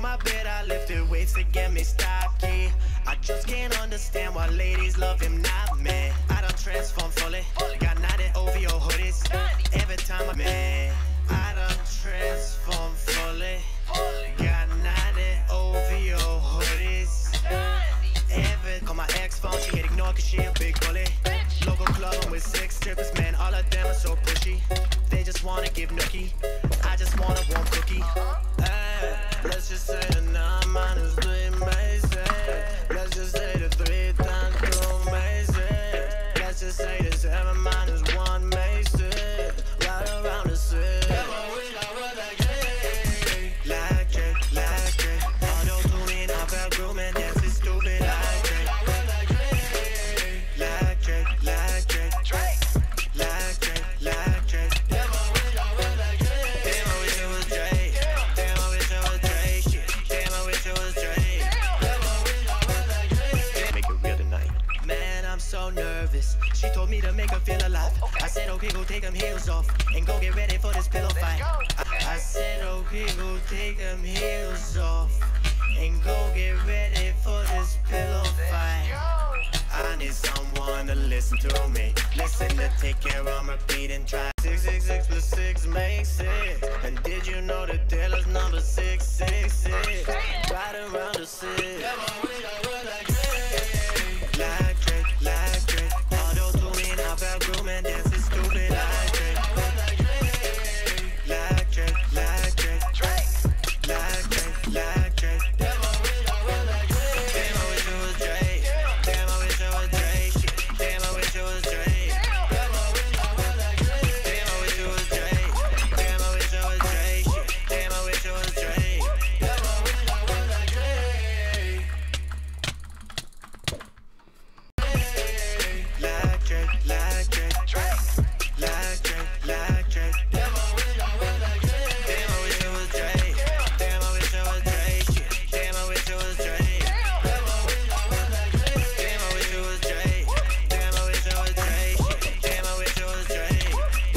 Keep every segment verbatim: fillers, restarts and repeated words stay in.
my bed, I lifted weights to get me stocky. I just can't understand why ladies love him, not me. I done transformed fully, got ninety O V O hoodies. Every time I'm in, I done transformed fully, got ninety O V O hoodies. Every call my ex phone, she hit ignore cause she a big bully. Local club, I'm with six strippers, man, all of them are so pushy. They just wanna give nookie, I just want a warm cookie. Ay, let's just say the nine minus three may say. Let's just say the three times two may say. Let's just say the seven minus one may say. Right around the six. Like Drake, like Drake. Auto tuning, I felt grooming, that's it stupid. Like Drake, like Drake, like Drake, like Drake, like Drake, like Drake. Damn, I wish it was Drake. Damn, I wish it was Drake. Shit. Damn, I wish it was Drake. Make it real tonight. Man, I'm so nervous. She told me to make her feel alive. I said, okay, go take them heels off and go get ready for this pillow fight. I, I said, okay, go take them heels off and go get ready for this pillow fight. I need someone to listen to me. Listen to take care of my beat and try. Six, six, six plus six makes six. And did you know the dealer's number six, six, six? Right around the six. Like Drake, like Drake. Auto tuning, I felt grooming, dance is stupid. Like Drake, like Drake, like Drake, like Drake, like Drake. Damn, I wish it was Drake. Damn, I wish it was Drake. Shit. Damn, I wish it was Drake. Damn, I wish it was Drake. Damn, I wish it was Drake. Shit. Damn, I wish it was Drake. Like Drake, like Drake, like Drake, like Drake. Damn, I wish it was Drake. Damn, I wish it was Drake. Shit. Damn, I wish it was Drake. Damn, I wish it was Drake. Damn, I wish it was Drake. Shit. Damn, I wish it was Drake.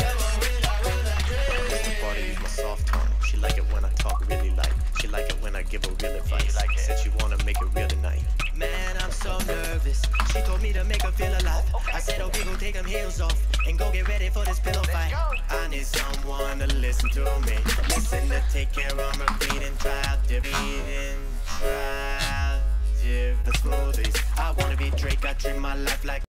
The party is my soft tone. She like it when I talk really light. She like it when I give her real advice. Said she wanna make it real tonight. Man, I'm so nervous. She told me to make her feel alive. I said, okay, go take them heels off and go get ready for this pillow fight. I need someone to listen to me. Listen to take care of my beat and try out different and try out different smoothies. I wanna be Drake, I treat my life like